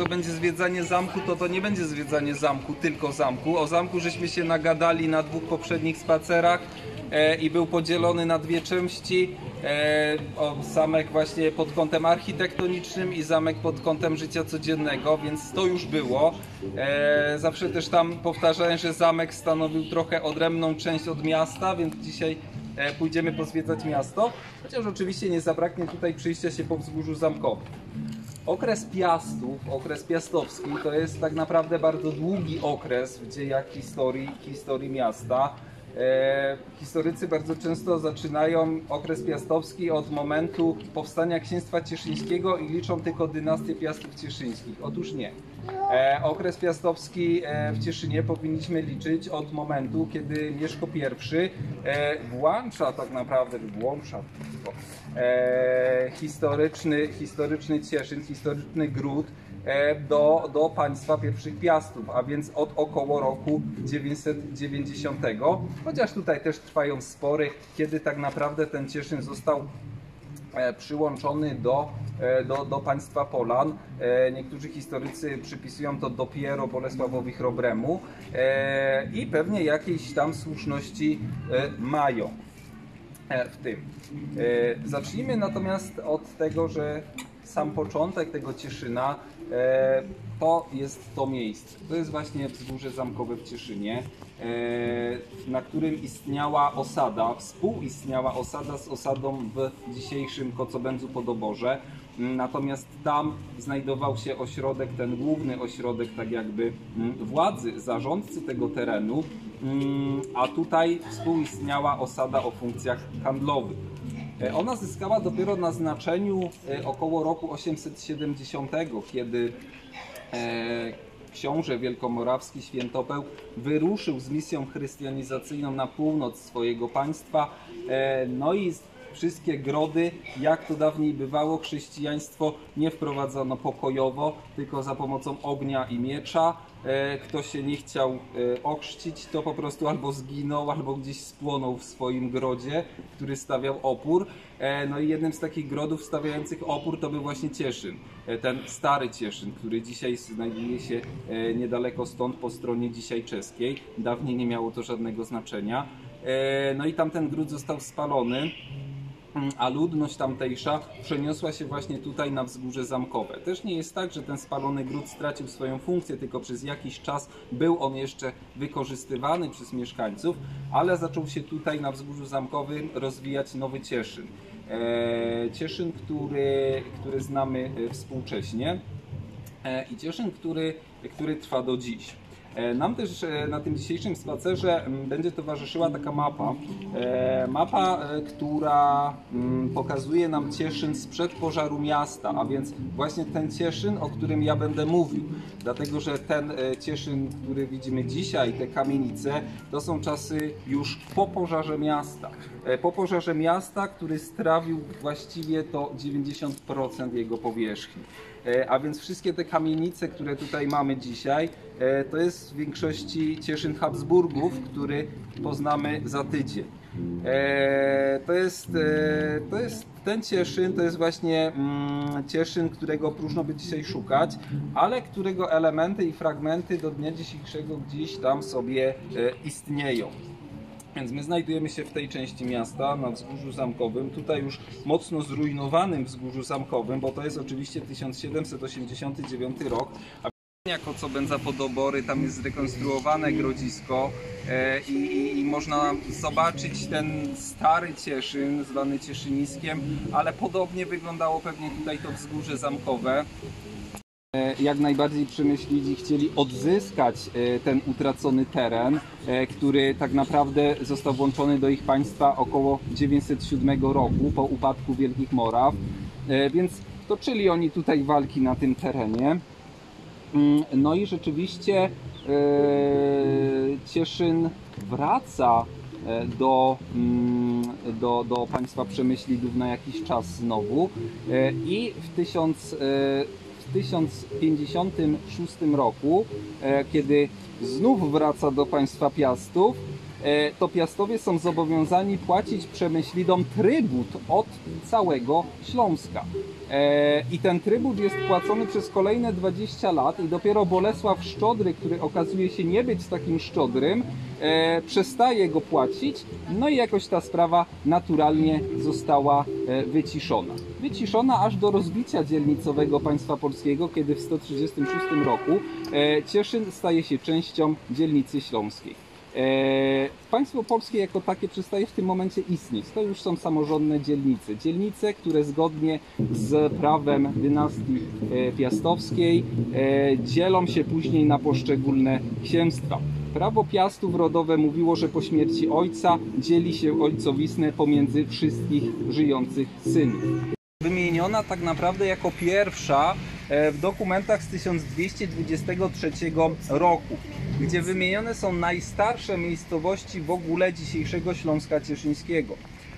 będzie zwiedzanie zamku, to nie będzie zwiedzanie zamku, tylko zamku. O zamku żeśmy się nagadali na 2 poprzednich spacerach i był podzielony na 2 części. Zamek właśnie pod kątem architektonicznym i zamek pod kątem życia codziennego, więc to już było. Zawsze też tam powtarzałem, że zamek stanowił trochę odrębną część od miasta, więc dzisiaj pójdziemy pozwiedzać miasto, chociaż oczywiście nie zabraknie tutaj przyjścia się po wzgórzu zamkowym. Okres Piastów, okres piastowski, to jest tak naprawdę bardzo długi okres w dziejach historii miasta. Historycy bardzo często zaczynają okres piastowski od momentu powstania Księstwa Cieszyńskiego i liczą tylko dynastię Piastów Cieszyńskich. Otóż nie. Okres piastowski w Cieszynie powinniśmy liczyć od momentu, kiedy Mieszko I włącza tak naprawdę, historyczny Cieszyn, historyczny Gród do państwa pierwszych Piastów, a więc od około roku 990, chociaż tutaj też trwają spory, kiedy tak naprawdę ten Cieszyn został przyłączony do państwa Polan. Niektórzy historycy przypisują to dopiero Bolesławowi Chrobremu i pewnie jakieś tam słuszności mają w tym. Zacznijmy natomiast od tego, że sam początek tego Cieszyna to jest to miejsce. To jest właśnie wzgórze zamkowe w Cieszynie, na którym istniała osada, współistniała osada z osadą w dzisiejszym Kocobędzu pod Oborze. Natomiast tam znajdował się ośrodek, ten główny ośrodek tak jakby władzy, zarządcy tego terenu, a tutaj współistniała osada o funkcjach handlowych. Ona zyskała dopiero na znaczeniu około roku 870, kiedy książę wielkomorawski Świętopeł wyruszył z misją chrystianizacyjną na północ swojego państwa. No i wszystkie grody, jak to dawniej bywało, chrześcijaństwo nie wprowadzono pokojowo, tylko za pomocą ognia i miecza. Kto się nie chciał ochrzcić, to po prostu albo zginął, albo gdzieś spłonął w swoim grodzie, który stawiał opór. No i jednym z takich grodów stawiających opór to był właśnie Cieszyn. Ten stary Cieszyn, który dzisiaj znajduje się niedaleko stąd po stronie dzisiaj czeskiej. Dawniej nie miało to żadnego znaczenia. No i tamten gród został spalony, a ludność tamtejsza przeniosła się właśnie tutaj na wzgórze zamkowe. Też nie jest tak, że ten spalony gród stracił swoją funkcję, tylko przez jakiś czas był on jeszcze wykorzystywany przez mieszkańców, ale zaczął się tutaj na wzgórzu zamkowym rozwijać nowy Cieszyn. Cieszyn, który znamy współcześnie i Cieszyn, który trwa do dziś. Nam też na tym dzisiejszym spacerze będzie towarzyszyła taka mapa. Mapa, która pokazuje nam Cieszyn sprzed pożaru miasta, a więc właśnie ten Cieszyn, o którym ja będę mówił. Dlatego, że ten Cieszyn, który widzimy dzisiaj, te kamienice, to są czasy już po pożarze miasta. Po pożarze miasta, który strawił właściwie to 90% jego powierzchni. A więc wszystkie te kamienice, które tutaj mamy dzisiaj, to jest w większości Cieszyn Habsburgów, który poznamy za tydzień. Ten Cieszyn to jest właśnie Cieszyn, którego próżno by dzisiaj szukać, ale którego elementy i fragmenty do dnia dzisiejszego gdzieś tam sobie istnieją. Więc my znajdujemy się w tej części miasta, na wzgórzu zamkowym, tutaj już mocno zrujnowanym wzgórzu zamkowym, bo to jest oczywiście 1789 rok, a jako Kocobędza pod Obory, tam jest zrekonstruowane grodzisko i można zobaczyć ten stary Cieszyn, zwany Cieszyniskiem, ale podobnie wyglądało pewnie tutaj to wzgórze zamkowe. Jak najbardziej Przemyślidzi chcieli odzyskać ten utracony teren, który tak naprawdę został włączony do ich państwa około 907 roku po upadku Wielkich Moraw, więc toczyli oni tutaj walki na tym terenie. No i rzeczywiście Cieszyn wraca do państwa Przemyślidów na jakiś czas znowu i w 1056 roku, kiedy znów wraca do państwa Piastów, to Piastowie są zobowiązani płacić Przemyślidom trybut od całego Śląska. I ten trybut jest płacony przez kolejne 20 lat i dopiero Bolesław Szczodry, który okazuje się nie być takim szczodrym, przestaje go płacić, no i jakoś ta sprawa naturalnie została wyciszona. Wyciszona aż do rozbicia dzielnicowego państwa polskiego, kiedy w 136 roku Cieszyn staje się częścią dzielnicy śląskiej. Państwo polskie jako takie przestaje w tym momencie istnieć. To już są samorządne dzielnice. Dzielnice, które zgodnie z prawem dynastii piastowskiej dzielą się później na poszczególne księstwa. Prawo Piastów rodowe mówiło, że po śmierci ojca dzieli się ojcowiznę pomiędzy wszystkich żyjących synów. Wymieniona tak naprawdę jako pierwsza w dokumentach z 1223 roku, gdzie wymienione są najstarsze miejscowości w ogóle dzisiejszego Śląska Cieszyńskiego.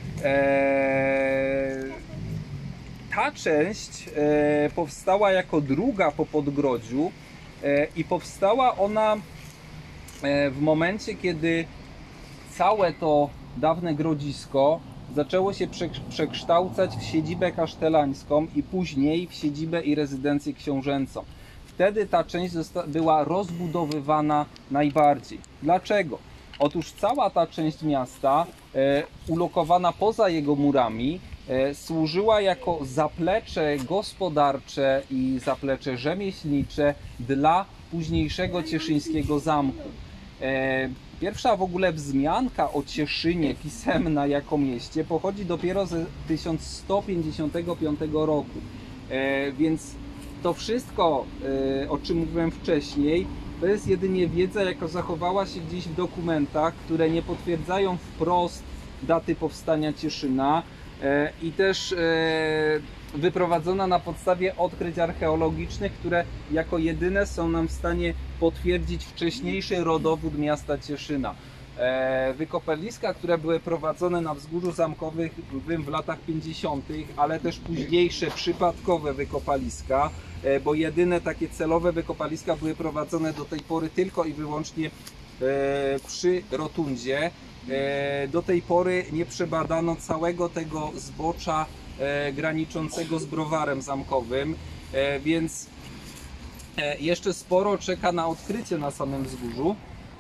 Ta część powstała jako druga po Podgrodziu i powstała ona w momencie, kiedy całe to dawne grodzisko zaczęło się przekształcać w siedzibę kasztelańską i później w siedzibę i rezydencję książęcą. Wtedy ta część była rozbudowywana najbardziej. Dlaczego? Otóż cała ta część miasta, ulokowana poza jego murami, służyła jako zaplecze gospodarcze i zaplecze rzemieślnicze dla późniejszego cieszyńskiego zamku. Pierwsza w ogóle wzmianka o Cieszynie pisemna jako mieście pochodzi dopiero z 1155 roku. Więc to wszystko, o czym mówiłem wcześniej, to jest jedynie wiedza, jaka zachowała się gdzieś w dokumentach, które nie potwierdzają wprost daty powstania Cieszyna i też wyprowadzona na podstawie odkryć archeologicznych, które jako jedyne są nam w stanie potwierdzić wcześniejszy rodowód miasta Cieszyna. Wykopaliska, które były prowadzone na wzgórzu zamkowym w latach 50., ale też późniejsze przypadkowe wykopaliska, bo jedyne takie celowe wykopaliska były prowadzone do tej pory tylko i wyłącznie przy rotundzie. Do tej pory nie przebadano całego tego zbocza graniczącego z browarem zamkowym, więc jeszcze sporo czeka na odkrycie na samym wzgórzu.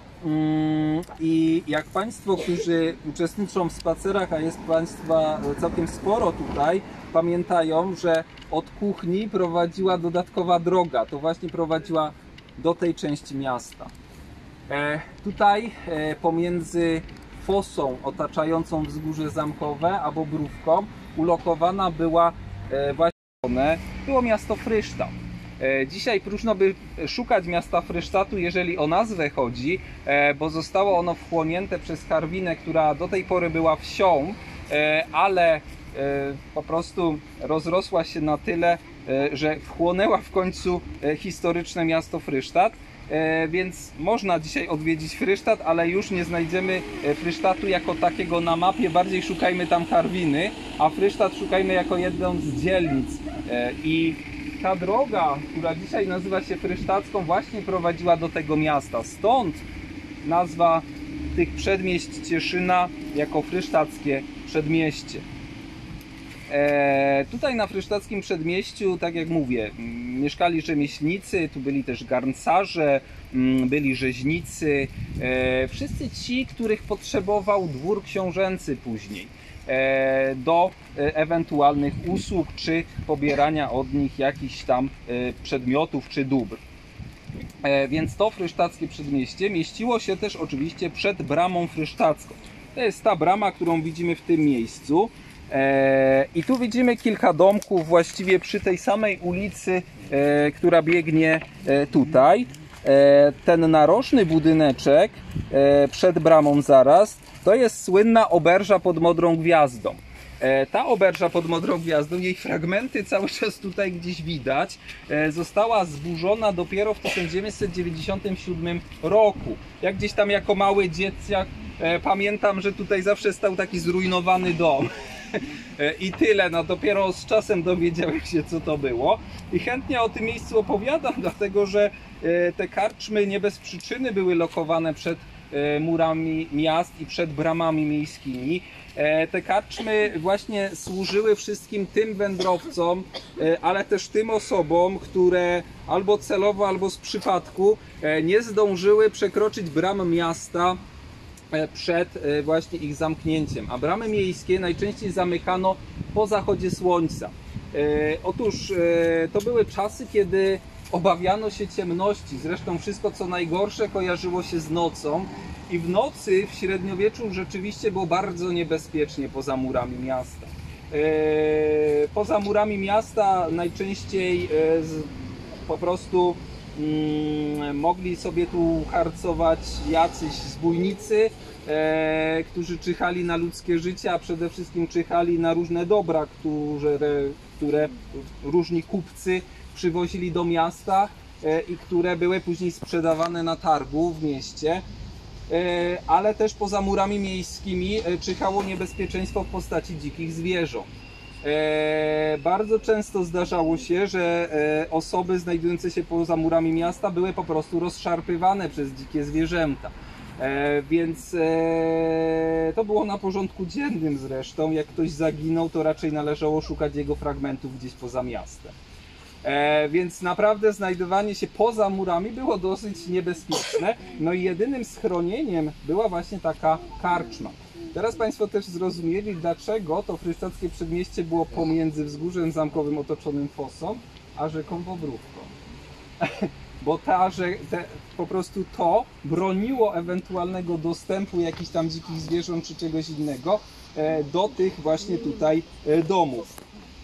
I jak Państwo, którzy uczestniczą w spacerach, a jest Państwa całkiem sporo tutaj, pamiętają, że od kuchni prowadziła dodatkowa droga, to właśnie prowadziła do tej części miasta. Tutaj pomiędzy fosą otaczającą wzgórze zamkowe a Bobrówką ulokowana było miasto Frysztat. Dzisiaj próżno by szukać miasta Frysztatu, jeżeli o nazwę chodzi, bo zostało ono wchłonięte przez Karwinę, która do tej pory była wsią, ale po prostu rozrosła się na tyle, że wchłonęła w końcu historyczne miasto Frysztat. Więc można dzisiaj odwiedzić Frysztat, ale już nie znajdziemy Frysztatu jako takiego na mapie, bardziej szukajmy tam Karwiny, a Frysztat szukajmy jako jedną z dzielnic. I ta droga, która dzisiaj nazywa się Frysztacką, właśnie prowadziła do tego miasta. Stąd nazwa tych przedmieść Cieszyna jako Frysztackie Przedmieście. Tutaj na Frysztackim Przedmieściu, tak jak mówię, mieszkali rzemieślnicy, tu byli też garncarze, byli rzeźnicy, wszyscy ci, których potrzebował dwór książęcy później do ewentualnych usług czy pobierania od nich jakichś tam przedmiotów czy dóbr. Więc to Frysztackie Przedmieście mieściło się też oczywiście przed bramą frysztacką. To jest ta brama, którą widzimy w tym miejscu. I tu widzimy kilka domków właściwie przy tej samej ulicy, która biegnie tutaj. Ten narożny budyneczek przed bramą zaraz, to jest słynna oberża pod Modrą Gwiazdą. Ta oberża pod Modrą Gwiazdą, jej fragmenty cały czas tutaj gdzieś widać, została zburzona dopiero w 1997 roku. Jak gdzieś tam jako mały dzieciak pamiętam, że tutaj zawsze stał taki zrujnowany dom. I tyle, no dopiero z czasem dowiedziałem się, co to było. I chętnie o tym miejscu opowiadam, dlatego że te karczmy nie bez przyczyny były lokowane przed murami miast i przed bramami miejskimi. Te karczmy właśnie służyły wszystkim tym wędrowcom, ale też tym osobom, które albo celowo, albo z przypadku nie zdążyły przekroczyć bram miasta przed właśnie ich zamknięciem. A bramy miejskie najczęściej zamykano po zachodzie słońca. Otóż to były czasy, kiedy obawiano się ciemności. Zresztą wszystko co najgorsze kojarzyło się z nocą. I w nocy w średniowieczu rzeczywiście było bardzo niebezpiecznie poza murami miasta. Poza murami miasta najczęściej po prostu mogli sobie tu harcować jacyś zbójnicy, którzy czyhali na ludzkie życie, a przede wszystkim czyhali na różne dobra, które różni kupcy przywozili do miasta i które były później sprzedawane na targu w mieście. Ale też poza murami miejskimi czyhało niebezpieczeństwo w postaci dzikich zwierząt. Bardzo często zdarzało się, że osoby znajdujące się poza murami miasta były po prostu rozszarpywane przez dzikie zwierzęta. Więc to było na porządku dziennym zresztą. Jak ktoś zaginął, to raczej należało szukać jego fragmentów gdzieś poza miastem. Więc naprawdę znajdowanie się poza murami było dosyć niebezpieczne. No i jedynym schronieniem była właśnie taka karczma. Teraz Państwo też zrozumieli, dlaczego to frysztackie przedmieście było pomiędzy wzgórzem zamkowym otoczonym fosą, a rzeką Bobrówką. Bo po prostu to broniło ewentualnego dostępu jakichś tam dzikich zwierząt czy czegoś innego do tych właśnie tutaj domów.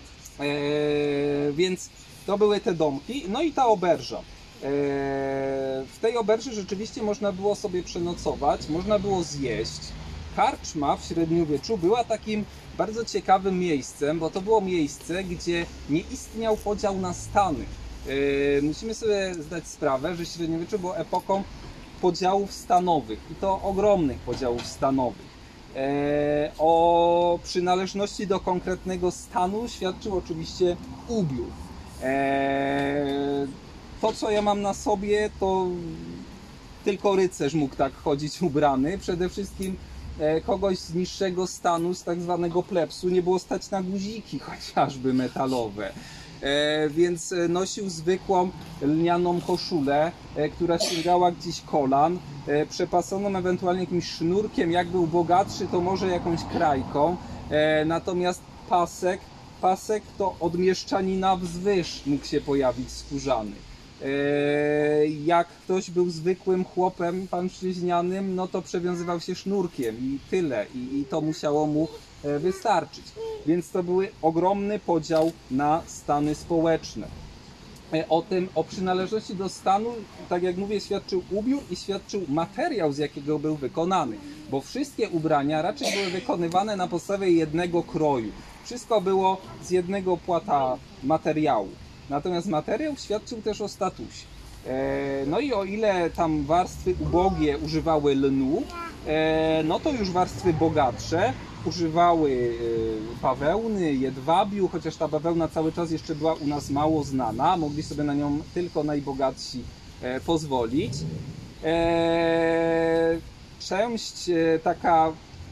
Więc to były te domki, no i ta oberża. W tej oberży rzeczywiście można było sobie przenocować, można było zjeść. Karczma w średniowieczu była takim bardzo ciekawym miejscem, bo to było miejsce, gdzie nie istniał podział na stany. Musimy sobie zdać sprawę, że średniowiecze było epoką podziałów stanowych i to ogromnych podziałów stanowych. O przynależności do konkretnego stanu świadczył oczywiście ubiór. To, co ja mam na sobie, to tylko rycerz mógł tak chodzić ubrany. Przede wszystkim kogoś z niższego stanu, z tak zwanego plebsu, nie było stać na guziki chociażby metalowe. Więc nosił zwykłą lnianą koszulę, która sięgała gdzieś kolan, przepasoną ewentualnie jakimś sznurkiem. Jak był bogatszy, to może jakąś krajką. Natomiast pasek to od mieszczanina wzwyż mógł się pojawić skórzany. Jak ktoś był zwykłym chłopem pańszczyźnianym, no to przewiązywał się sznurkiem i tyle. I to musiało mu wystarczyć. Więc to był ogromny podział na stany społeczne. O przynależności do stanu, tak jak mówię, świadczył ubiór i świadczył materiał, z jakiego był wykonany. Bo wszystkie ubrania raczej były wykonywane na podstawie jednego kroju. Wszystko było z jednego płata materiału. Natomiast materiał świadczył też o statusie. No i o ile tam warstwy ubogie używały lnu, no to już warstwy bogatsze używały bawełny, jedwabiu, chociaż ta bawełna cały czas jeszcze była u nas mało znana, mogli sobie na nią tylko najbogatsi pozwolić. Część taka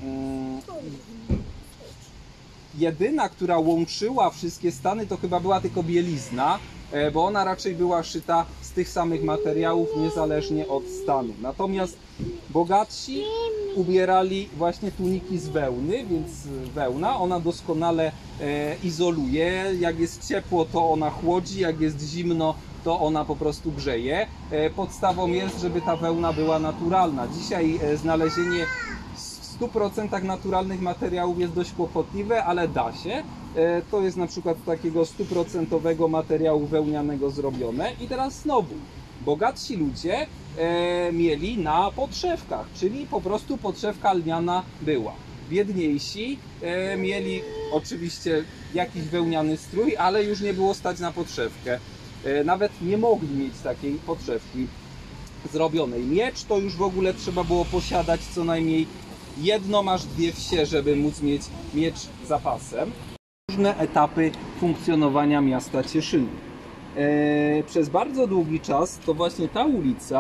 jedyna, która łączyła wszystkie stany, to chyba była tylko bielizna, bo ona raczej była szyta z tych samych materiałów, niezależnie od stanu. Natomiast bogatsi ubierali właśnie tuniki z wełny, więc wełna, ona doskonale izoluje. Jak jest ciepło, to ona chłodzi, jak jest zimno, to ona po prostu grzeje. Podstawą jest, żeby ta wełna była naturalna. Dzisiaj znalezienie w 100% naturalnych materiałów jest dość kłopotliwe, ale da się. To jest na przykład z takiego 100% materiału wełnianego zrobione. I teraz znowu, bogatsi ludzie mieli na podszewkach, czyli po prostu podszewka lniana była. Biedniejsi mieli oczywiście jakiś wełniany strój, ale już nie było stać na podszewkę. Nawet nie mogli mieć takiej podszewki zrobionej. Miecz to już w ogóle trzeba było posiadać co najmniej jedną aż dwie wsie, żeby móc mieć miecz zapasem. Różne etapy funkcjonowania miasta Cieszynu. Przez bardzo długi czas to właśnie ta ulica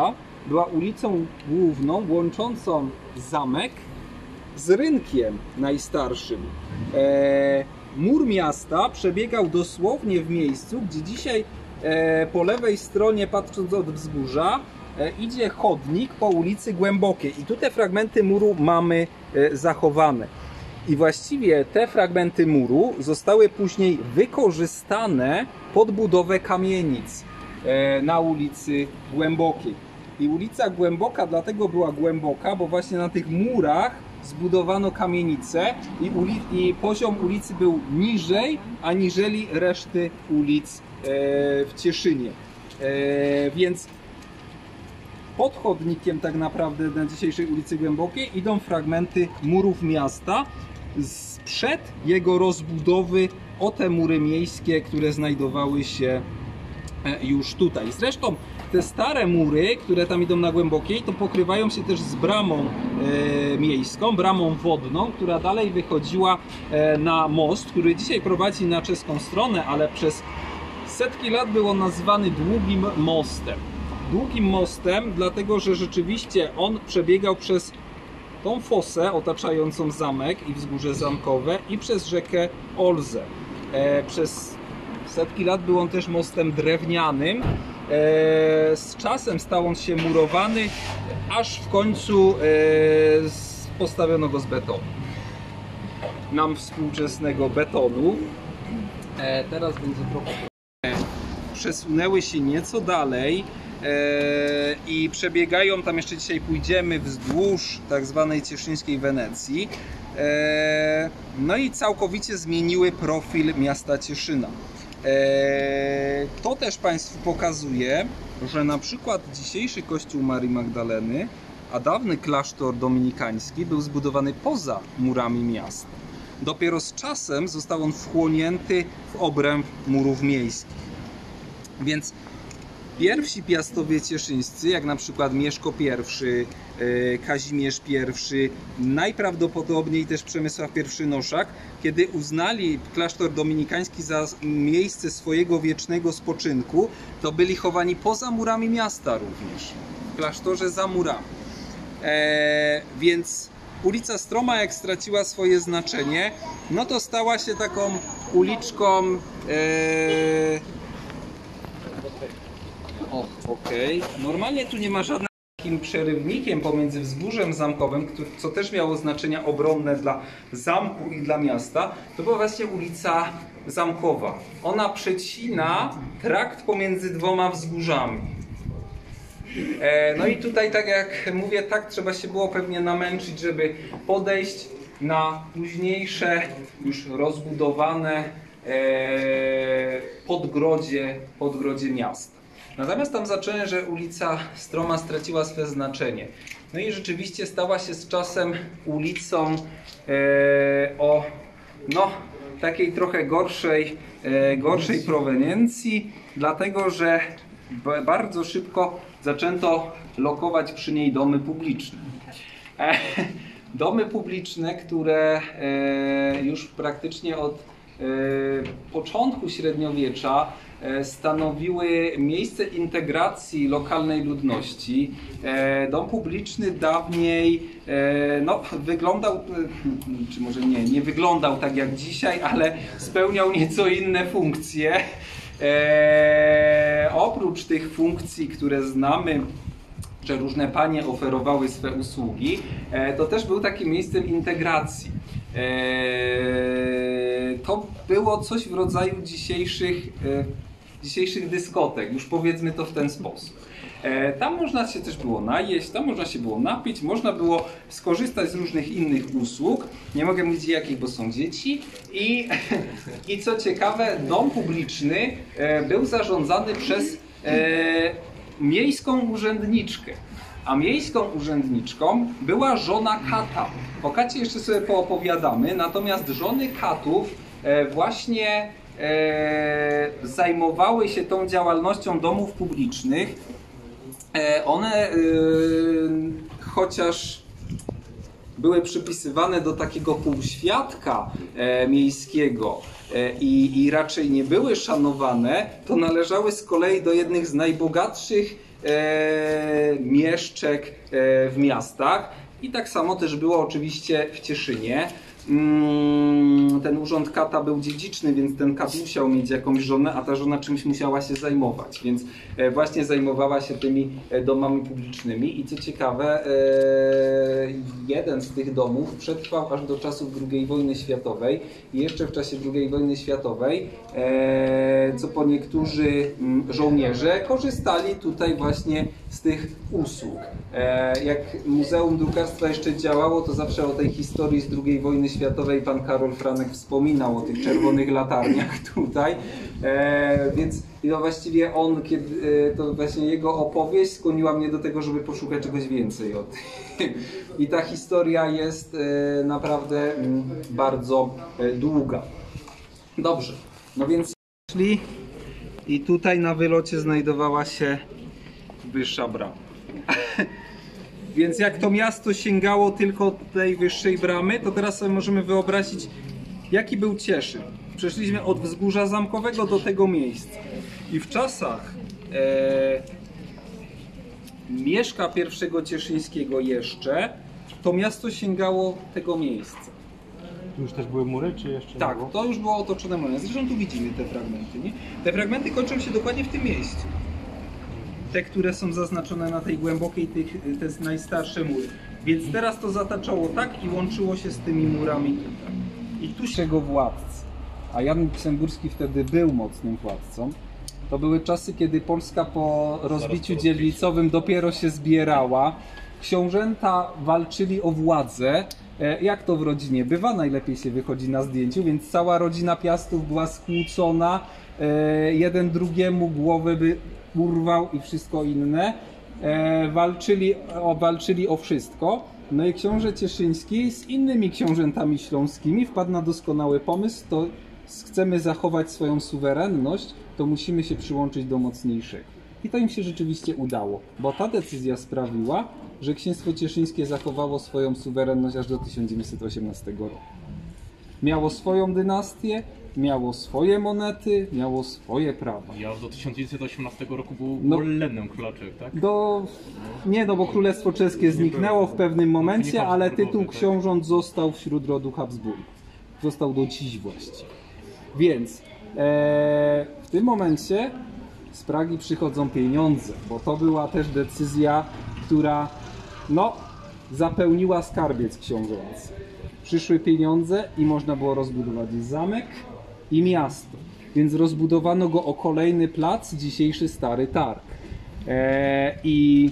była ulicą główną łączącą zamek z rynkiem najstarszym. Mur miasta przebiegał dosłownie w miejscu, gdzie dzisiaj po lewej stronie, patrząc od wzgórza, idzie chodnik po ulicy Głębokiej. I tu te fragmenty muru mamy zachowane. I właściwie te fragmenty muru zostały później wykorzystane pod budowę kamienic na ulicy Głębokiej. I ulica Głęboka dlatego była głęboka, bo właśnie na tych murach zbudowano kamienice i poziom ulicy był niżej aniżeli reszty ulic w Cieszynie. Więc pod chodnikiem tak naprawdę na dzisiejszej ulicy Głębokiej idą fragmenty murów miasta sprzed jego rozbudowy o te mury miejskie, które znajdowały się już tutaj. Zresztą te stare mury, które tam idą na Głębokiej, to pokrywają się też z bramą miejską, bramą wodną, która dalej wychodziła na most, który dzisiaj prowadzi na czeską stronę, ale przez setki lat był on nazywany Długim Mostem. Długim mostem, dlatego że rzeczywiście on przebiegał przez tą fosę otaczającą zamek i wzgórze zamkowe i przez rzekę Olzę. Przez setki lat był on też mostem drewnianym. Z czasem stał on się murowany, aż w końcu postawiono go z betonu. Nam współczesnego betonu. Teraz będzie trochę przesunęły się nieco dalej i przebiegają, tam jeszcze dzisiaj pójdziemy, wzdłuż tak zwanej cieszyńskiej Wenecji. No i całkowicie zmieniły profil miasta Cieszyna. To też Państwu pokazuje, że na przykład dzisiejszy kościół Marii Magdaleny, a dawny klasztor dominikański był zbudowany poza murami miasta. Dopiero z czasem został on wchłonięty w obręb murów miejskich. Więc pierwsi piastowie cieszyńscy, jak na przykład Mieszko I, Kazimierz I, najprawdopodobniej też Przemysław I Noszak, kiedy uznali klasztor dominikański za miejsce swojego wiecznego spoczynku, to byli chowani poza murami miasta również, w klasztorze za murami. Więc ulica Stroma, jak straciła swoje znaczenie, no to stała się taką uliczką normalnie tu nie ma żadnym takim przerywnikiem pomiędzy wzgórzem zamkowym, co też miało znaczenia obronne dla zamku i dla miasta. To była właśnie ulica Zamkowa. Ona przecina trakt pomiędzy dwoma wzgórzami. No i tutaj, tak jak mówię, tak trzeba się było pewnie namęczyć, żeby podejść na późniejsze, już rozbudowane podgrodzie miasta. Natomiast tam zaczęło, że ulica Stroma straciła swe znaczenie. No i rzeczywiście stała się z czasem ulicą o takiej trochę gorszej proweniencji, dlatego że bardzo szybko zaczęto lokować przy niej domy publiczne. Domy publiczne, które już praktycznie od początku średniowiecza stanowiły miejsce integracji lokalnej ludności. Dom publiczny dawniej wyglądał, czy może nie wyglądał tak jak dzisiaj, ale spełniał nieco inne funkcje. Oprócz tych funkcji, które znamy, że różne panie oferowały swe usługi, to też był takim miejscem integracji. To było coś w rodzaju dzisiejszych dyskotek, już powiedzmy to w ten sposób. Tam można się też było najeść, tam można się było napić, można było skorzystać z różnych innych usług. Nie mogę mówić jakich, bo są dzieci. I co ciekawe, dom publiczny był zarządzany przez miejską urzędniczkę. A miejską urzędniczką była żona kata. O kacie jeszcze sobie poopowiadamy, natomiast żony katów właśnie zajmowały się tą działalnością domów publicznych. One chociaż były przypisywane do takiego półświadka miejskiego i raczej nie były szanowane, to należały z kolei do jednych z najbogatszych mieszczek w miastach. I tak samo też było oczywiście w Cieszynie. Ten urząd kata był dziedziczny, więc ten kat musiał mieć jakąś żonę, a ta żona czymś musiała się zajmować, więc właśnie zajmowała się tymi domami publicznymi i co ciekawe, jeden z tych domów przetrwał aż do czasów II wojny światowej i jeszcze w czasie II wojny światowej, co po niektórzy żołnierze korzystali tutaj właśnie z tych usług. Jak Muzeum Drukarstwa jeszcze działało, to zawsze o tej historii z II wojny światowej pan Karol Franek wspominał o tych czerwonych latarniach tutaj, więc to właściwie to właśnie jego opowieść skłoniła mnie do tego, żeby poszukać czegoś więcej o tym. I ta historia jest naprawdę bardzo długa. Dobrze, no więc szli i tutaj na wylocie znajdowała się wyższa brama. Więc jak to miasto sięgało tylko tej wyższej bramy, to teraz sobie możemy wyobrazić, jaki był Cieszyn. Przeszliśmy od wzgórza zamkowego do tego miejsca. I w czasach Mieszka I Cieszyńskiego jeszcze, to miasto sięgało tego miejsca. Tu już też były mury, czy jeszcze tak, nie było? to już było otoczone murem. Zresztą tu widzimy te fragmenty. Nie? Te fragmenty kończą się dokładnie w tym miejscu. Te, które są zaznaczone na tej głębokiej, te najstarsze mury. Więc teraz to zataczało tak i łączyło się z tymi murami tutaj. I tu się władcy, a Jan Luksemburski wtedy był mocnym władcą, to były czasy, kiedy Polska po rozbiciu dzielnicowym dopiero się zbierała. Książęta walczyli o władzę. Jak to w rodzinie bywa, najlepiej się wychodzi na zdjęciu, więc cała rodzina Piastów była skłócona, jeden drugiemu głowę by urwał i wszystko inne. Walczyli o wszystko. No i książę Cieszyński z innymi książętami śląskimi wpadł na doskonały pomysł, to chcemy zachować swoją suwerenność, to musimy się przyłączyć do mocniejszego. I to im się rzeczywiście udało, bo ta decyzja sprawiła, że Księstwo Cieszyńskie zachowało swoją suwerenność aż do 1918 roku. Miało swoją dynastię, miało swoje monety, miało swoje prawa. Ja do 1918 roku był Lennem Królaczek, tak? Nie, bo Królestwo Czeskie zniknęło w pewnym momencie, ale tytuł książąt został wśród rodu Habsburgów. Został do dziś właściwie. Więc w tym momencie z Pragi przychodzą pieniądze, bo to była też decyzja, która zapełniła skarbiec książęcy. Przyszły pieniądze i można było rozbudować zamek i miasto. Więc rozbudowano go o kolejny plac, dzisiejszy Stary Targ. I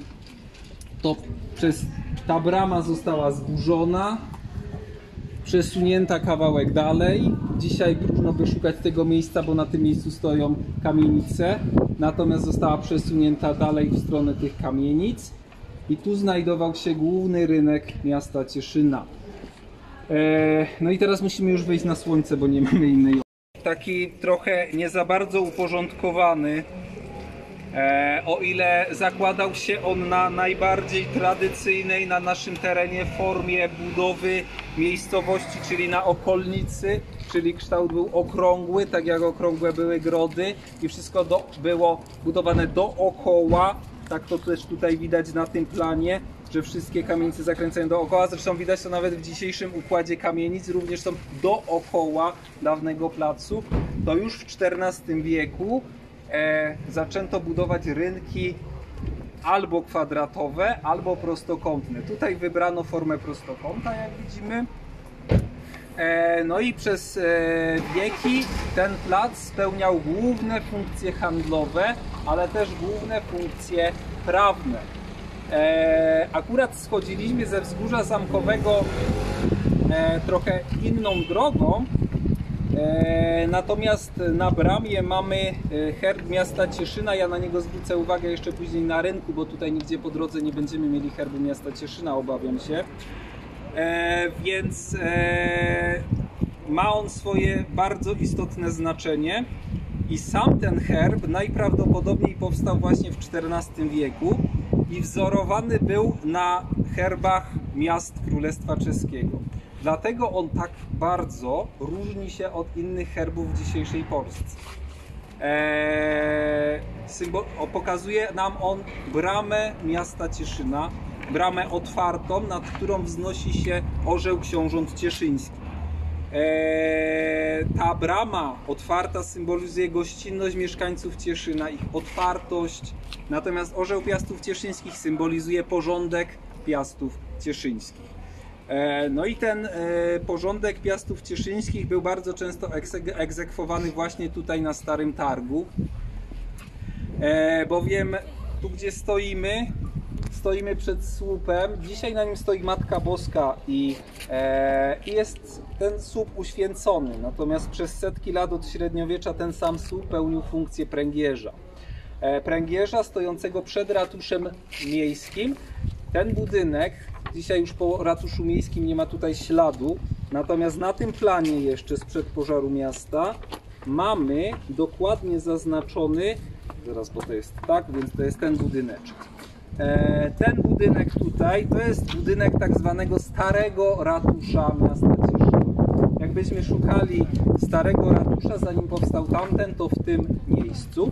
ta brama została zburzona, przesunięta kawałek dalej. Dzisiaj trudno by szukać tego miejsca, bo na tym miejscu stoją kamienice. Natomiast została przesunięta dalej w stronę tych kamienic. I tu znajdował się główny rynek miasta Cieszyna. No i teraz musimy już wyjść na słońce, bo nie mamy innej. Taki trochę nie za bardzo uporządkowany, o ile zakładał się on na najbardziej tradycyjnej na naszym terenie formie budowy miejscowości, czyli na okolnicy, czyli kształt był okrągły, tak jak okrągłe były grody i wszystko było budowane dookoła. Tak to też tutaj widać na tym planie, że wszystkie kamienice zakręcają dookoła. Zresztą widać to nawet w dzisiejszym układzie kamienic, również są dookoła dawnego placu. To już w XIV wieku zaczęto budować rynki albo kwadratowe, albo prostokątne. Tutaj wybrano formę prostokąta, jak widzimy. No i przez wieki ten plac spełniał główne funkcje handlowe, ale też główne funkcje prawne. Akurat schodziliśmy ze wzgórza zamkowego trochę inną drogą, natomiast na bramie mamy herb miasta Cieszyna. Ja na niego zwrócę uwagę jeszcze później na rynku, bo tutaj nigdzie po drodze nie będziemy mieli herbu miasta Cieszyna, obawiam się. Więc ma on swoje bardzo istotne znaczenie i sam ten herb najprawdopodobniej powstał właśnie w XIV wieku i wzorowany był na herbach miast Królestwa Czeskiego. Dlatego on tak bardzo różni się od innych herbów w dzisiejszej Polsce. Pokazuje nam on bramę miasta Cieszyna, bramę otwartą, nad którą wznosi się orzeł książąt cieszyńskich. Ta brama otwarta symbolizuje gościnność mieszkańców Cieszyna, ich otwartość, natomiast orzeł Piastów Cieszyńskich symbolizuje porządek Piastów Cieszyńskich. No i ten porządek Piastów Cieszyńskich był bardzo często egzekwowany właśnie tutaj na Starym Targu, bowiem tu, gdzie stoimy przed słupem. Dzisiaj na nim stoi Matka Boska i jest ten słup uświęcony. Natomiast przez setki lat od średniowiecza ten sam słup pełnił funkcję pręgierza. Pręgierza stojącego przed ratuszem miejskim. Ten budynek, dzisiaj już po ratuszu miejskim nie ma tutaj śladu, natomiast na tym planie jeszcze sprzed pożaru miasta mamy dokładnie zaznaczony, zaraz, bo to jest tak, więc to jest ten budyneczek. Ten budynek tutaj to jest budynek tak zwanego starego ratusza miasta Cieszyna. Jakbyśmy szukali starego ratusza, zanim powstał tamten, to w tym miejscu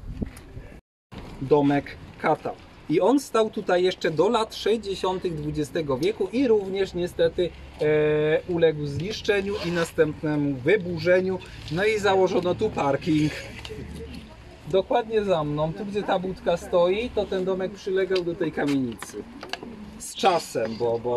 domek kata. I on stał tutaj jeszcze do lat 60. XX wieku i również niestety uległ zniszczeniu i następnemu wyburzeniu. No i założono tu parking. Dokładnie za mną, tu gdzie ta budka stoi, to ten domek przylegał do tej kamienicy. Z czasem,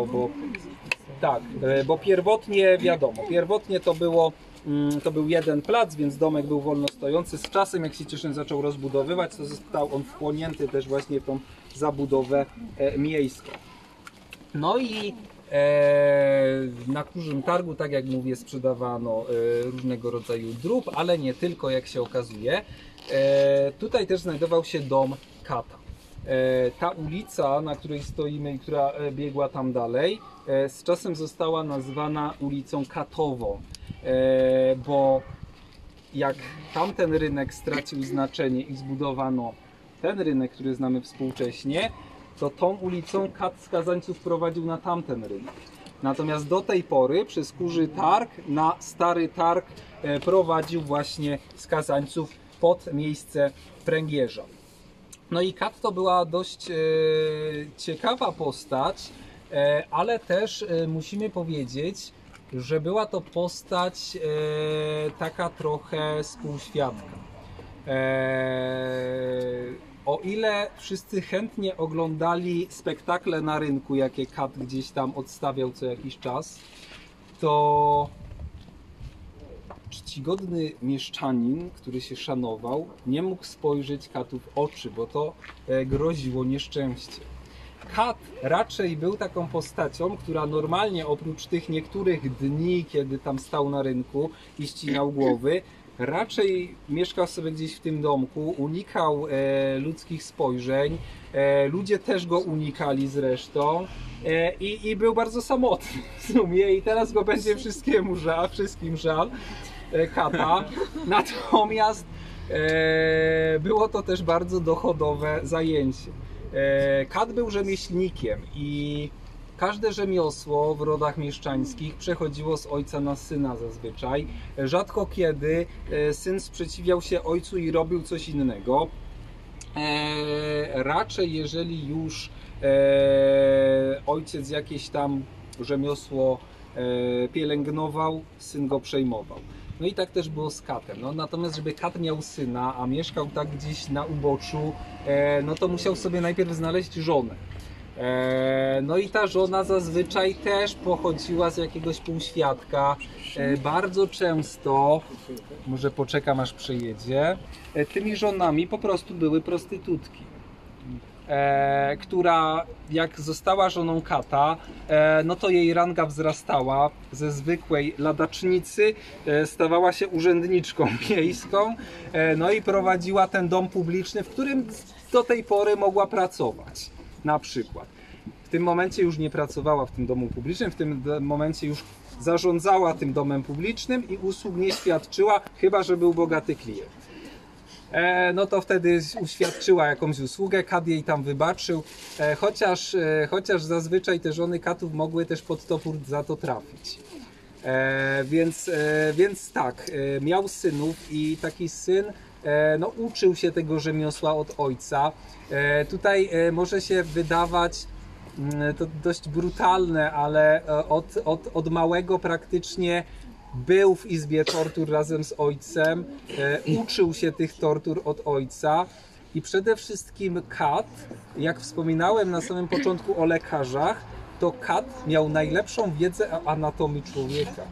bo pierwotnie wiadomo, pierwotnie to był jeden plac, więc domek był wolno stojący. Z czasem, jak się Cieszyn zaczął rozbudowywać, to został on wchłonięty też właśnie w tą zabudowę miejską. No i na Kurzym Targu, tak jak mówię, sprzedawano różnego rodzaju drób, ale nie tylko, jak się okazuje. Tutaj też znajdował się dom kata. Ta ulica, na której stoimy i która biegła tam dalej, z czasem została nazwana ulicą Katową, bo jak tamten rynek stracił znaczenie i zbudowano ten rynek, który znamy współcześnie, to tą ulicą kat skazańców prowadził na tamten rynek. Natomiast do tej pory przez Kurzy Targ na Stary Targ prowadził właśnie skazańców pod miejsce pręgierza. No i kat to była dość ciekawa postać, ale też musimy powiedzieć, że była to postać taka trochę współświadka. O ile wszyscy chętnie oglądali spektakle na rynku, jakie kat gdzieś tam odstawiał co jakiś czas, to czcigodny mieszczanin, który się szanował, nie mógł spojrzeć katu w oczy, bo to groziło nieszczęście. Kat raczej był taką postacią, która normalnie oprócz tych niektórych dni, kiedy tam stał na rynku i ścinał głowy, raczej mieszkał sobie gdzieś w tym domku, unikał ludzkich spojrzeń, ludzie też go unikali zresztą i był bardzo samotny w sumie i teraz go będzie wszystkim żal kata. Natomiast było to też bardzo dochodowe zajęcie. Kat był rzemieślnikiem i każde rzemiosło w rodach mieszczańskich przechodziło z ojca na syna zazwyczaj. Rzadko kiedy syn sprzeciwiał się ojcu i robił coś innego. Raczej jeżeli już ojciec jakieś tam rzemiosło pielęgnował, syn go przejmował. No i tak też było z katem. No, natomiast żeby kat miał syna, a mieszkał tak gdzieś na uboczu, no to musiał sobie najpierw znaleźć żonę. No i ta żona zazwyczaj też pochodziła z jakiegoś półświadka. Bardzo często, może poczekam aż przyjedzie, tymi żonami po prostu były prostytutki. Która jak została żoną kata, no to jej ranga wzrastała, ze zwykłej ladacznicy stawała się urzędniczką miejską, no i prowadziła ten dom publiczny, w którym do tej pory mogła pracować, na przykład. W tym momencie już nie pracowała w tym domu publicznym, w tym momencie już zarządzała tym domem publicznym i usług nie świadczyła, chyba że był bogaty klient. No to wtedy uświadczyła jakąś usługę, kat jej tam wybaczył, chociaż zazwyczaj te żony katów mogły też pod topór za to trafić. Więc tak, miał synów i taki syn no, uczył się tego rzemiosła od ojca. Tutaj może się wydawać to dość brutalne, ale od małego praktycznie był w izbie tortur razem z ojcem, uczył się tych tortur od ojca i przede wszystkim Kat, jak wspominałem na samym początku o lekarzach, to Kat miał najlepszą wiedzę o anatomii człowieka.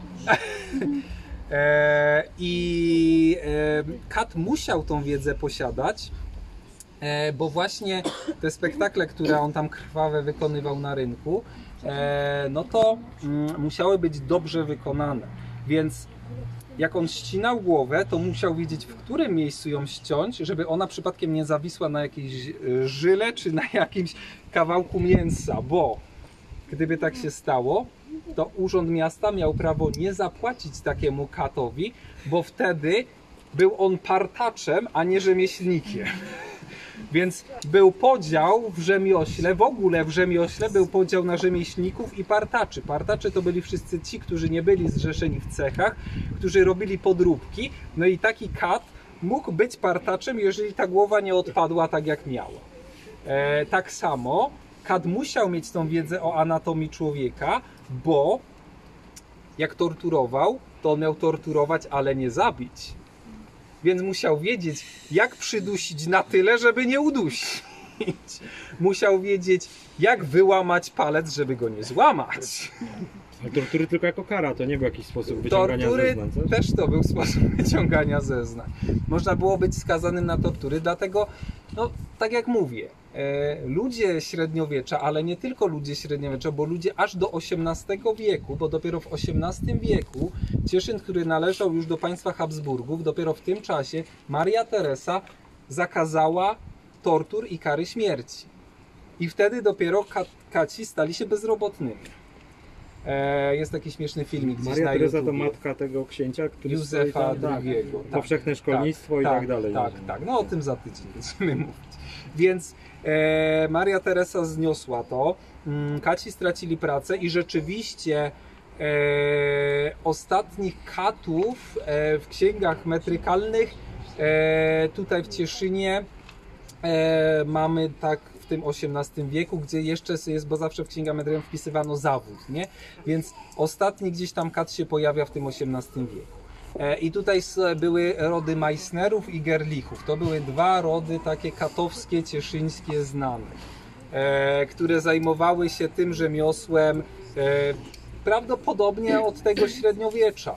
I Kat musiał tą wiedzę posiadać, bo właśnie te spektakle, które on tam krwawe wykonywał na rynku, no to musiały być dobrze wykonane. Więc jak on ścinał głowę, to musiał wiedzieć, w którym miejscu ją ściąć, żeby ona przypadkiem nie zawisła na jakiejś żyle czy na jakimś kawałku mięsa, bo gdyby tak się stało, to Urząd Miasta miał prawo nie zapłacić takiemu Katowi, bo wtedy był on partaczem, a nie rzemieślnikiem. Więc był podział w rzemiośle, w ogóle w rzemiośle był podział na rzemieślników i partaczy. Partacze to byli wszyscy ci, którzy nie byli zrzeszeni w cechach, którzy robili podróbki. No i taki Kat mógł być partaczem, jeżeli ta głowa nie odpadła tak jak miała. Tak samo Kat musiał mieć tą wiedzę o anatomii człowieka, bo jak torturował, to on miał torturować, ale nie zabić. Więc musiał wiedzieć, jak przydusić na tyle, żeby nie udusić. Musiał wiedzieć, jak wyłamać palec, żeby go nie złamać. Ale tortury tylko jako kara, to nie był jakiś sposób wyciągania zeznań, co? Też to był sposób wyciągania zeznań. Można było być skazanym na tortury, dlatego, no, tak jak mówię, ludzie średniowiecza, ale nie tylko ludzie średniowiecza, bo ludzie aż do XVIII wieku, bo dopiero w XVIII wieku Cieszyn, który należał już do państwa Habsburgów, dopiero w tym czasie Maria Teresa zakazała tortur i kary śmierci. I wtedy dopiero Kaci stali się bezrobotnymi. Jest taki śmieszny filmik gdzieś Maria na Teresa YouTubie. to matka tego księcia, który Józefa II. Powszechne szkolnictwo i tak dalej. Tak. No o tym za tydzień będziemy mówić. Więc Maria Teresa zniosła to. Kaci stracili pracę i rzeczywiście ostatnich katów w księgach metrykalnych tutaj w Cieszynie mamy tak w tym XVIII wieku, gdzie jeszcze jest, bo zawsze w księgach metrykalnych wpisywano zawód, nie? Więc ostatni gdzieś tam kat się pojawia w tym XVIII wieku. I tutaj były rody Meissnerów i Gerlichów. To były dwa rody takie katowskie, cieszyńskie znane, które zajmowały się tym rzemiosłem prawdopodobnie od tego średniowiecza.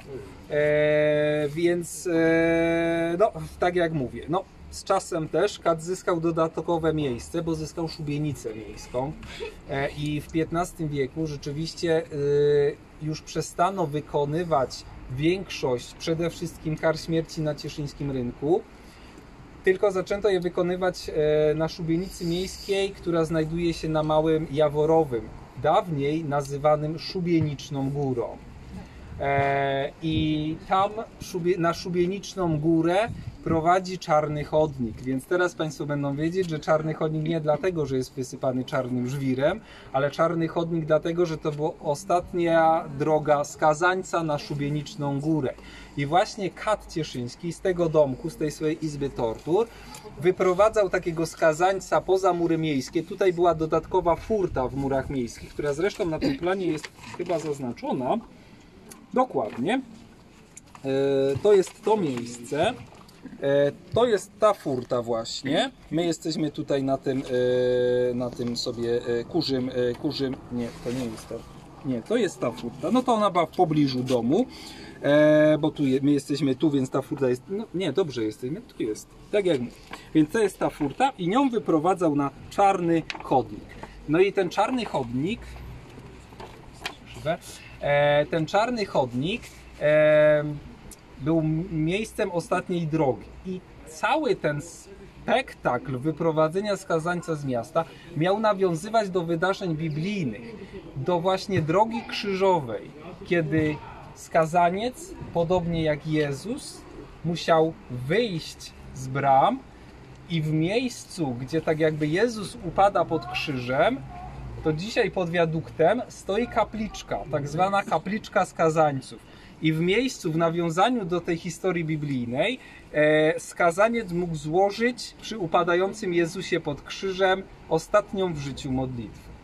Więc no, tak jak mówię, no, z czasem też kat zyskał dodatkowe miejsce, bo zyskał szubienicę miejską i w XV wieku rzeczywiście już przestano wykonywać większość przede wszystkim kar śmierci na cieszyńskim rynku, tylko zaczęto je wykonywać na szubienicy miejskiej, która znajduje się na Małym Jaworowym, dawniej nazywanym Szubieniczną Górą. I tam na Szubieniczną Górę prowadzi czarny chodnik, więc teraz Państwo będą wiedzieć, że czarny chodnik nie dlatego, że jest wysypany czarnym żwirem, ale czarny chodnik dlatego, że to była ostatnia droga skazańca na Szubieniczną Górę. I właśnie kat cieszyński z tego domku, z tej swojej izby tortur wyprowadzał takiego skazańca poza mury miejskie. Tutaj była dodatkowa furta w murach miejskich, która zresztą na tym planie jest chyba zaznaczona. Dokładnie. To jest to miejsce. To jest ta furta właśnie. My jesteśmy tutaj na tym sobie kurzym. Nie, to nie jest ta. Nie, to jest ta furta. No to ona była w pobliżu domu. Bo tu my jesteśmy tu, więc ta furta jest. No nie, dobrze jesteśmy. Tu jest. Tak jak mówię. Więc to jest ta furta i nią wyprowadzał na czarny chodnik. No i ten czarny chodnik. Ten czarny chodnik był miejscem ostatniej drogi i cały ten spektakl wyprowadzenia skazańca z miasta miał nawiązywać do wydarzeń biblijnych, do właśnie drogi krzyżowej, kiedy skazaniec, podobnie jak Jezus, musiał wyjść z bram i w miejscu, gdzie tak jakby Jezus upada pod krzyżem, to dzisiaj pod wiaduktem stoi kapliczka, tak zwana kapliczka skazańców. I w miejscu, w nawiązaniu do tej historii biblijnej, skazaniec mógł złożyć przy upadającym Jezusie pod krzyżem ostatnią w życiu modlitwę.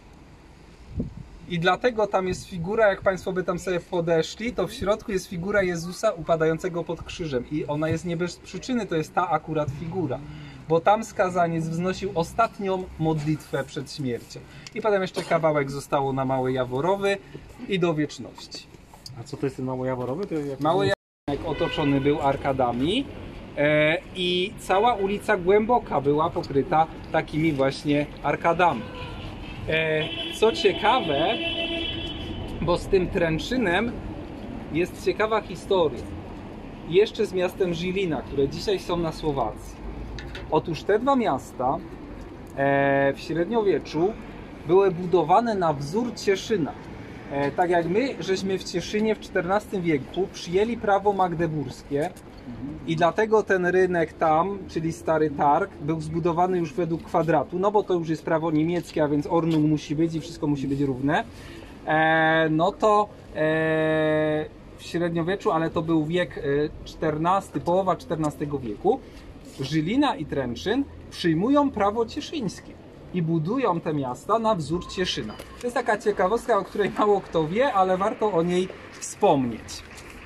I dlatego tam jest figura, jak Państwo by tam sobie podeszli, to w środku jest figura Jezusa upadającego pod krzyżem. I ona jest nie bez przyczyny, to jest ta akurat figura. Bo tam skazaniec wznosił ostatnią modlitwę przed śmiercią. I potem jeszcze kawałek zostało na Mały Jaworowy i do wieczności. A co to jest ten Mały Jaworowy? To jak... Mały Jaworek otoczony był arkadami i cała ulica głęboka była pokryta takimi właśnie arkadami. Co ciekawe, bo z tym Tręczynem jest ciekawa historia. Jeszcze z miastem Żilina, które dzisiaj są na Słowacji. Otóż te dwa miasta w średniowieczu były budowane na wzór Cieszyna. Tak jak my, żeśmy w Cieszynie w XIV wieku przyjęli prawo magdeburskie i dlatego ten rynek tam, czyli Stary Targ, był zbudowany już według kwadratu, no bo to już jest prawo niemieckie, a więc Ordnung musi być i wszystko musi być równe. No to w średniowieczu, ale to był wiek XIV, połowa XIV wieku, Żylina i Tręczyn przyjmują prawo cieszyńskie i budują te miasta na wzór Cieszyna. To jest taka ciekawostka, o której mało kto wie, ale warto o niej wspomnieć.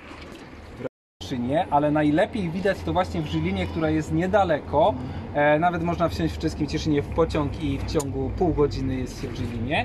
Ale najlepiej widać to właśnie w Żylinie, która jest niedaleko. Nawet można wsiąść w czeskim Cieszynie w pociąg i w ciągu pół godziny jest się w Żylinie.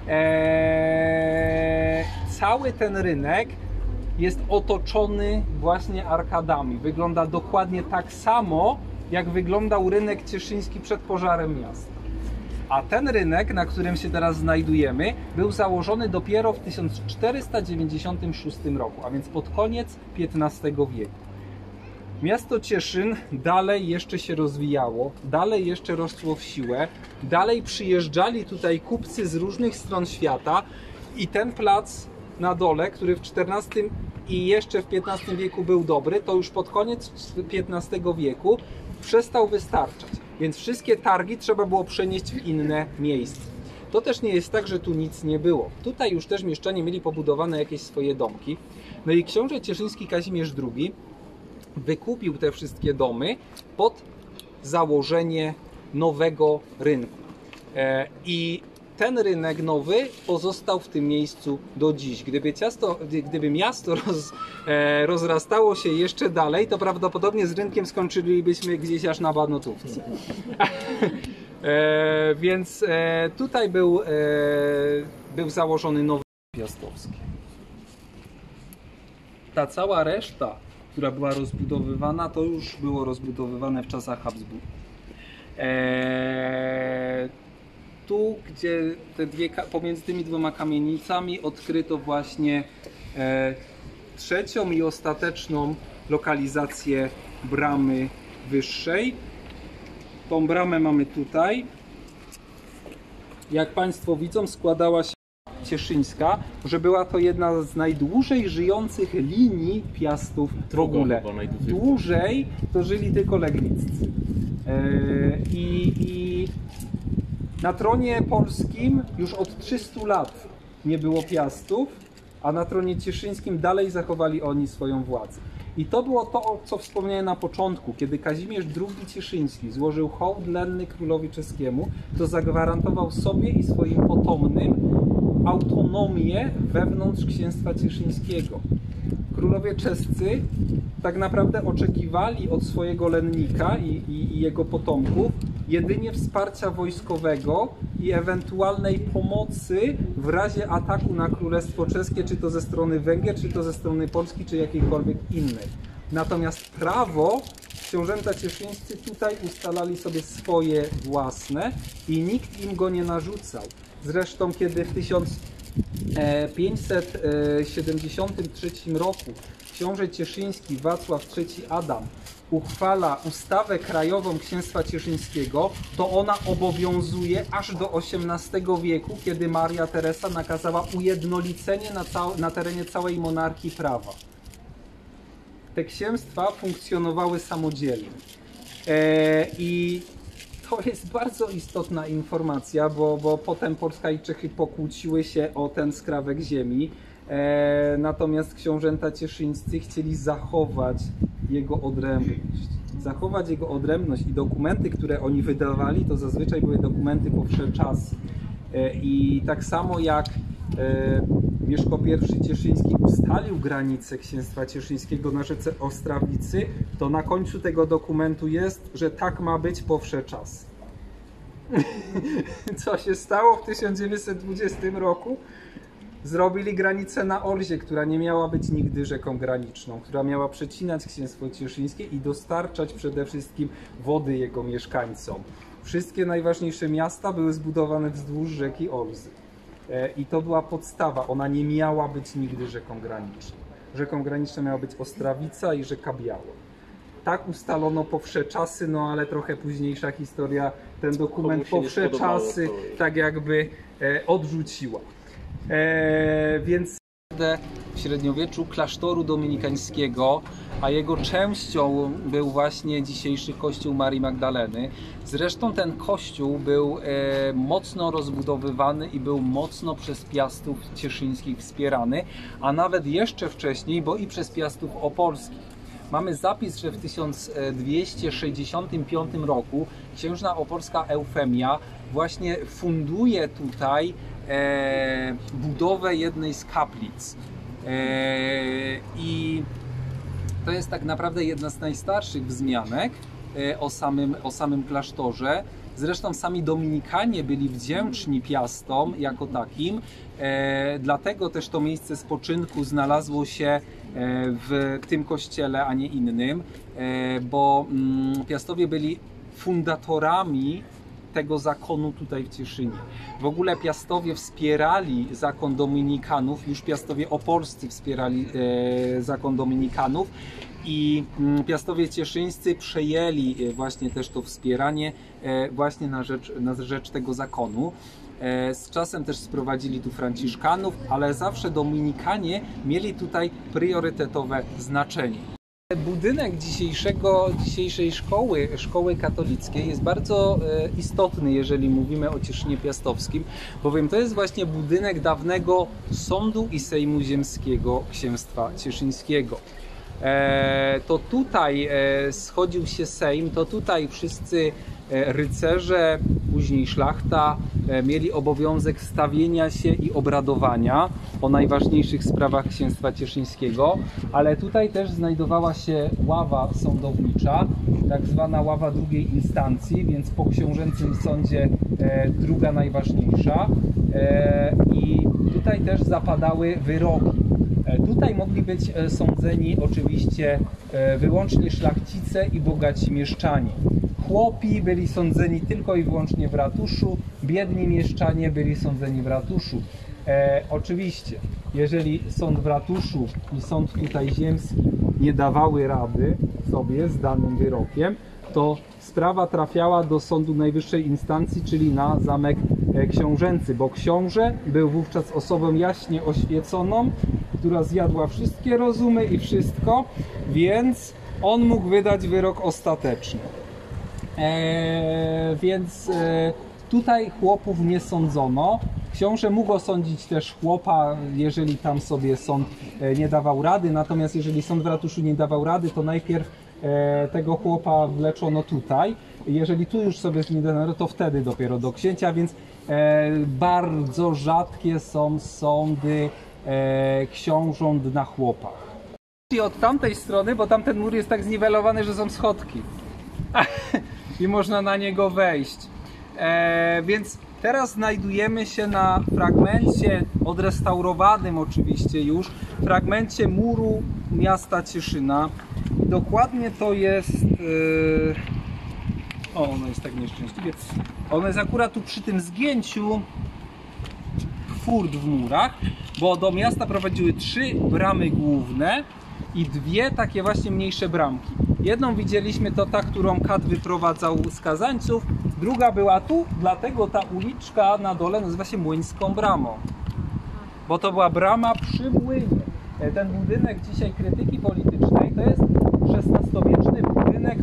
Cały ten rynek jest otoczony właśnie arkadami. Wygląda dokładnie tak samo, jak wyglądał rynek cieszyński przed pożarem miasta. A ten rynek, na którym się teraz znajdujemy, był założony dopiero w 1496 roku, a więc pod koniec XV wieku. Miasto Cieszyn dalej jeszcze się rozwijało, dalej jeszcze rosło w siłę, dalej przyjeżdżali tutaj kupcy z różnych stron świata i ten plac na dole, który w XIV i jeszcze w XV wieku był dobry, to już pod koniec XV wieku przestał wystarczać. Więc wszystkie targi trzeba było przenieść w inne miejsce. To też nie jest tak, że tu nic nie było. Tutaj już też mieszczanie mieli pobudowane jakieś swoje domki. No i książę cieszyński Kazimierz II wykupił te wszystkie domy pod założenie nowego rynku. I ten rynek nowy pozostał w tym miejscu do dziś. Gdyby miasto rozrastało się jeszcze dalej, to prawdopodobnie z rynkiem skończylibyśmy gdzieś aż na Badnotówce. Więc tutaj był założony nowy piastowski. Ta cała reszta, która była rozbudowywana, to już było rozbudowywane w czasach Habsburgów. Tu, gdzie pomiędzy tymi dwoma kamienicami odkryto właśnie trzecią i ostateczną lokalizację bramy wyższej. Tą bramę mamy tutaj. Jak Państwo widzą, składała się cieszyńska, że była to jedna z najdłużej żyjących linii Piastów w ogóle. Dłużej to żyli tylko Legniccy. I na tronie polskim już od 300 lat nie było Piastów, a na tronie cieszyńskim dalej zachowali oni swoją władzę. I to było to, co wspomniałem na początku, kiedy Kazimierz II Cieszyński złożył hołd lenny królowi czeskiemu, to zagwarantował sobie i swoim potomnym autonomię wewnątrz księstwa cieszyńskiego. Królowie czescy tak naprawdę oczekiwali od swojego lennika i jego potomków jedynie wsparcia wojskowego i ewentualnej pomocy w razie ataku na Królestwo Czeskie, czy to ze strony Węgier, czy to ze strony Polski, czy jakiejkolwiek innej. Natomiast prawo książęta cieszyńscy tutaj ustalali sobie swoje własne i nikt im go nie narzucał. Zresztą kiedy w 1573 roku książę cieszyński Wacław III Adam uchwala ustawę krajową Księstwa Cieszyńskiego, to ona obowiązuje aż do XVIII wieku, kiedy Maria Teresa nakazała ujednolicenie na terenie całej monarchii prawa. Te księstwa funkcjonowały samodzielnie. I to jest bardzo istotna informacja, bo potem Polska i Czechy pokłóciły się o ten skrawek ziemi. Natomiast książęta cieszyńscy chcieli zachować jego odrębność. I dokumenty, które oni wydawali, to zazwyczaj były dokumenty po wsze czasy. I tak samo jak Mieszko I Cieszyński ustalił granicę księstwa cieszyńskiego na rzece Ostrawicy, to na końcu tego dokumentu jest, że tak ma być po wsze czasy. Co się stało w 1920 roku? Zrobili granicę na Orzie, która nie miała być nigdy rzeką graniczną, która miała przecinać księstwo cieszyńskie i dostarczać przede wszystkim wody jego mieszkańcom. Wszystkie najważniejsze miasta były zbudowane wzdłuż rzeki Orzy. I to była podstawa, ona nie miała być nigdy rzeką graniczną. Rzeką graniczną miała być Ostrawica i rzeka Biała. Tak ustalono po wsze czasy, no ale trochę późniejsza historia ten dokument po wsze czasy tak jakby odrzuciła. Więc w średniowieczu klasztoru dominikańskiego, a jego częścią był właśnie dzisiejszy kościół Marii Magdaleny. Zresztą ten kościół był mocno rozbudowywany i był mocno przez Piastów cieszyńskich wspierany, a nawet jeszcze wcześniej, bo i przez Piastów opolskich. Mamy zapis, że w 1265 roku księżna opolska Eufemia właśnie funduje tutaj budowę jednej z kaplic. I to jest tak naprawdę jedna z najstarszych wzmianek o samym klasztorze. Zresztą sami Dominikanie byli wdzięczni Piastom jako takim, dlatego też to miejsce spoczynku znalazło się w tym kościele, a nie innym, bo Piastowie byli fundatorami tego zakonu tutaj w Cieszynie. W ogóle Piastowie wspierali zakon dominikanów, już Piastowie opolscy wspierali zakon dominikanów i Piastowie cieszyńscy przejęli właśnie też to wspieranie właśnie na rzecz tego zakonu. Z czasem też sprowadzili tu Franciszkanów, ale zawsze Dominikanie mieli tutaj priorytetowe znaczenie. Budynek dzisiejszej szkoły katolickiej jest bardzo istotny, jeżeli mówimy o Cieszynie Piastowskim, bowiem to jest właśnie budynek dawnego Sądu i Sejmu Ziemskiego Księstwa Cieszyńskiego. To tutaj schodził się Sejm, to tutaj wszyscy rycerze, później szlachta mieli obowiązek stawienia się i obradowania o najważniejszych sprawach księstwa cieszyńskiego, ale tutaj też znajdowała się ława sądownicza, tak zwana ława drugiej instancji, więc po książęcym sądzie druga najważniejsza, i tutaj też zapadały wyroki. Tutaj mogli być sądzeni oczywiście wyłącznie szlachcice i bogaci mieszczanie. Chłopi byli sądzeni tylko i wyłącznie w ratuszu, biedni mieszczanie byli sądzeni w ratuszu. Oczywiście, jeżeli sąd w ratuszu i sąd tutaj ziemski nie dawały rady sobie z danym wyrokiem, to sprawa trafiała do sądu najwyższej instancji, czyli na zamek książęcy, bo książę był wówczas osobą jaśnie oświeconą, która zjadła wszystkie rozumy i wszystko, więc on mógł wydać wyrok ostateczny. Więc tutaj chłopów nie sądzono. Książę mógł osądzić też chłopa, jeżeli tam sobie sąd nie dawał rady, natomiast jeżeli sąd w ratuszu nie dawał rady, to najpierw tego chłopa wleczono tutaj. Jeżeli tu już sobie nie dano rady, to wtedy dopiero do księcia, więc bardzo rzadkie są sądy książąt na chłopach. I od tamtej strony, bo tamten mur jest tak zniwelowany, że są schodki i można na niego wejść. Więc teraz znajdujemy się na fragmencie odrestaurowanym oczywiście już, fragmencie muru miasta Cieszyna. Dokładnie to jest... ono jest tak nieszczęśliwie. Ono jest akurat tu przy tym zgięciu furt w murach, bo do miasta prowadziły 3 bramy główne i 2 takie właśnie mniejsze bramki. Jedną widzieliśmy, to ta, którą kat wyprowadzał z kazańców, druga była tu, dlatego ta uliczka na dole nazywa się Młyńską Bramą, bo to była brama przy młynie. Ten budynek dzisiaj krytyki politycznej to jest XVI-wieczny budynek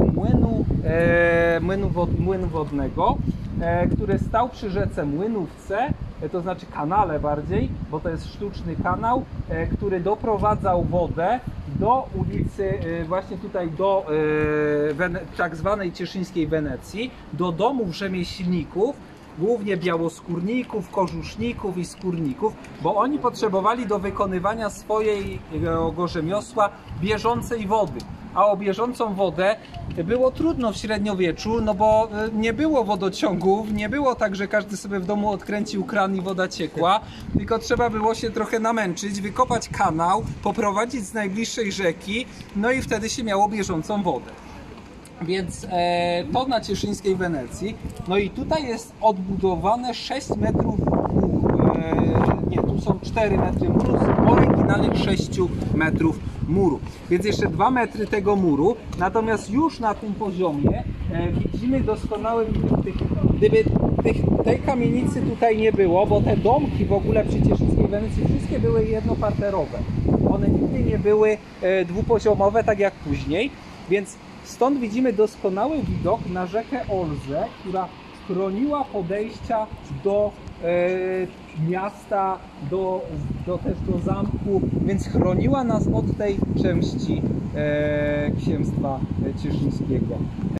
młynu wodnego, który stał przy rzece Młynówce to znaczy kanale bardziej, bo to jest sztuczny kanał, który doprowadzał wodę do ulicy, właśnie tutaj do tak zwanej cieszyńskiej Wenecji, do domów rzemieślników, głównie białoskórników, korzuszników i skórników, bo oni potrzebowali do wykonywania swojego rzemiosła bieżącej wody. A o bieżącą wodę było trudno w średniowieczu, no bo nie było wodociągów, nie było tak, że każdy sobie w domu odkręcił kran i woda ciekła, tylko trzeba było się trochę namęczyć, wykopać kanał, poprowadzić z najbliższej rzeki, no i wtedy się miało bieżącą wodę. Więc to na cieszyńskiej Wenecji. No i tutaj jest odbudowane 6 metrów muru. Nie, tu są 4 metry muru z oryginalnych 6 metrów muru. Więc jeszcze 2 metry tego muru. Natomiast już na tym poziomie widzimy doskonały widok. Gdyby tej kamienicy tutaj nie było, bo te domki w ogóle przy cieszyńskiej Wenecji wszystkie były jednoparterowe. One nigdy nie były dwupoziomowe, tak jak później. Więc stąd widzimy doskonały widok na rzekę Olzę, która chroniła podejścia do miasta, też do zamku, więc chroniła nas od tej części księstwa cieszyńskiego.